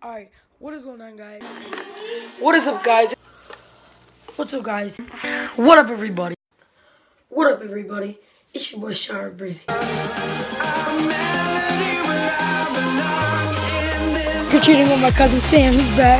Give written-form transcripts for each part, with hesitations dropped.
Alright, what is going on, guys? What is up, guys? What's up, guys? What up, everybody? What up, everybody? It's your boy, Shower Breezy. Featuring with my cousin Sam, he's back.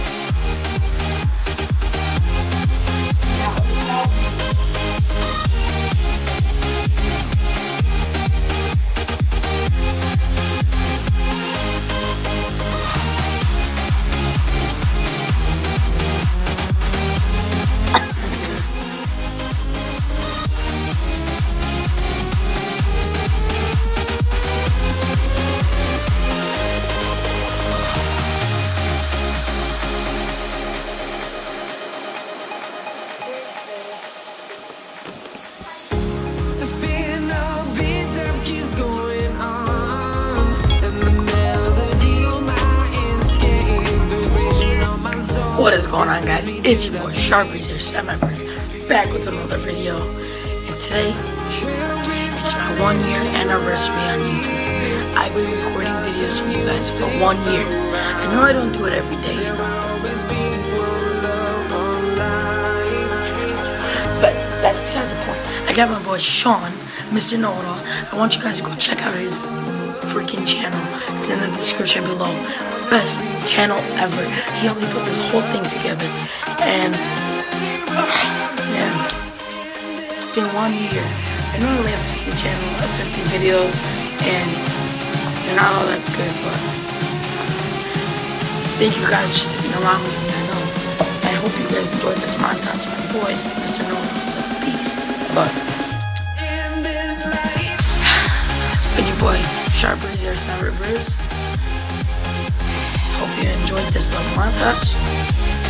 What is going on, guys? It's your boy Sharpies here, Semi-First, back with another video. And today, it's my 1 year anniversary on YouTube. I've been recording videos for you guys for 1 year. I know I don't do it every day, but that's besides the point. I got my boy Sean, Mr.Knowitall. I want you guys to go check out his freaking channel. It's in the description below. Best channel ever. He helped me put this whole thing together, and yeah, it's been 1 year. I normally have a channel of 50 videos, and they're not all that good, but thank you guys for sticking around with me. I know. I hope you guys enjoyed this montage. My boy, Mr. Knowitall, peace. But it's been your boy, Sharp Breezy or Sour Breeze. Hope you enjoyed this little montage.